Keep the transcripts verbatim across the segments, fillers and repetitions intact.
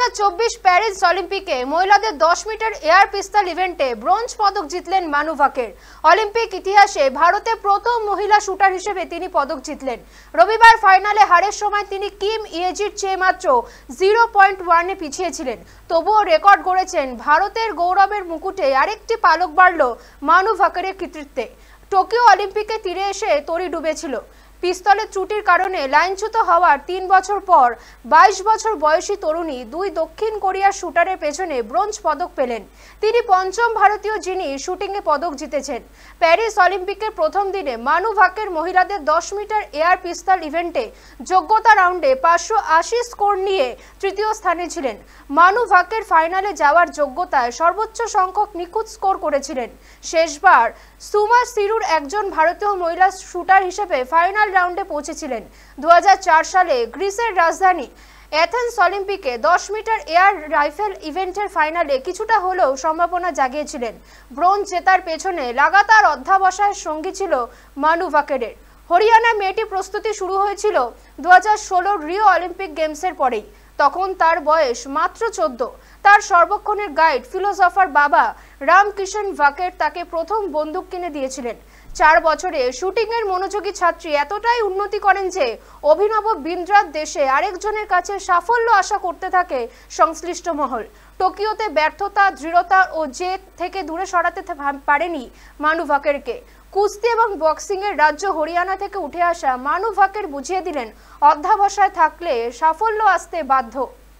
হাজার চব্বিশ প্যারিস অলিম্পিকে মহিলাদের দশ মিটার এয়ার পিস্তল ইভেন্টে ব্রোঞ্জ পদক জিতলেন মানু ভাকের। অলিম্পিক ইতিহাসে ভারতের প্রথম মহিলা শুটার হিসেবে তিনি পদক জিতলেন। রবিবার ফাইনালে হারের সময় তিনি কিম ইয়েজির চেয়ে মাত্র জিরো পয়েন্ট ওয়ানে পিছিয়ে ছিলেন। তবুও রেকর্ড গড়েছেন। ভারতের গৌরবের মুকুটে আরেকটি পালক বাড়ল মানু ভাকেরের কৃতিত্বে। টোকিও অলিম্পিকে তীরে এসে তরি ডুবেছিল। পিস্তলের ত্রুটির কারণে লাইনচ্যুত হওয়ার তিন বছর পর বাইশ বছর বয়সী তরুণী দুই দক্ষিণ কোরিয়ার শুটারের পেছনে ব্রোঞ্জ পদক পেলেন। তিনি পঞ্চম ভারতীয় যিনি শুটিংয়ে পদক জিতেছেন। প্যারিস অলিম্পিকের প্রথম দিনে মানু ভাকের মহিলাদের দশ মিটার এয়ার পিস্তল ইভেন্টে যোগ্যতা রাউন্ডে পাঁচশো আশি স্কোর নিয়ে তৃতীয় স্থানে ছিলেন। মানু ভাকের ফাইনালে যাওয়ার যোগ্যতায় সর্বোচ্চ সংখ্যক নিখুঁত স্কোর করেছিলেন। শেষবার সুমা সিরুর একজন ভারতীয় মহিলা শুটার হিসেবে ফাইনাল রাউন্ডে পৌঁছেছিলেন। দু হাজার চার সালে গ্রিসের রাজধানী এথেন্স অলিম্পিকে দশ মিটার এয়ার রাইফেল ইভেন্টের ফাইনালে কিছুটা হলেও সম্ভাবনা জাগিয়েছিলেন। ব্রোঞ্জ জেতার পেছনে লাগাতার অধ্যাবসায়ের সঙ্গী ছিল মানু ভাকেরের। হরিয়ানা মেয়েটি প্রস্তুতি শুরু হয়েছিল দু হাজার ষোলোর রিও অলিম্পিক গেমসের পরেই। তখন তার বয়স মাত্র চোদ্দ। তার সর্বক্ষণের গাইড ফিলোসফার বাবা রামকিষণ ভাকের তাকে প্রথম বন্দুক কিনে দিয়েছিলেন। চার বছরে শুটিংয়ের মনোযোগী ছাত্রী এতটাই উন্নতি করেন যে অভিনব বিন্দ্রার দেশে আরেকজনের কাছে সাফল্য আশা করতে থাকে সংশ্লিষ্ট মহল। টোকিওতে ব্যর্থতা, দৃঢ়তা ও জেদ থেকে দূরে সরাতে পারেনি মানু ভাকেরকে। কুস্তি এবং বক্সিং এর রাজ্য হরিয়ানা থেকে উঠে আসা মানু ভাকের বুঝিয়ে দিলেন অধ্যাবসায় থাকলে সাফল্য আসতে বাধ্য।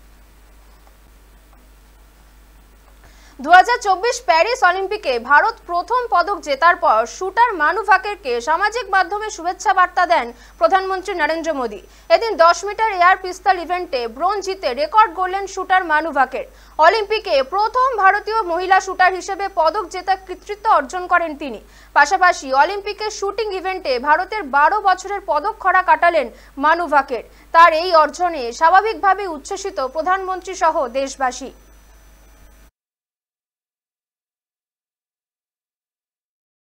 দু হাজার চব্বিশ প্যারিস অলিম্পিকে ভারত প্রথম পদক জেতার পর শুটার মানু ভাকেরকে সামাজিক মাধ্যমে শুভেচ্ছা বার্তা দেন প্রধানমন্ত্রী নরেন্দ্র মোদী। এদিন দশ মিটার এয়ার পিস্তল ইভেন্টে ব্রোঞ্জ জিতে রেকর্ড গড়লেন শুটার মানু ভাকের। অলিম্পিকে প্রথম ভারতীয় মহিলা শুটার হিসেবে পদক জেতার কৃতিত্ব অর্জন করেন তিনি। পাশাপাশি অলিম্পিকের শুটিং ইভেন্টে ভারতের বারো বছরের পদক খরা কাটালেন মানু ভাকের। তার এই অর্জনে স্বাভাবিকভাবে উচ্ছ্বসিত প্রধানমন্ত্রী সহ দেশবাসী।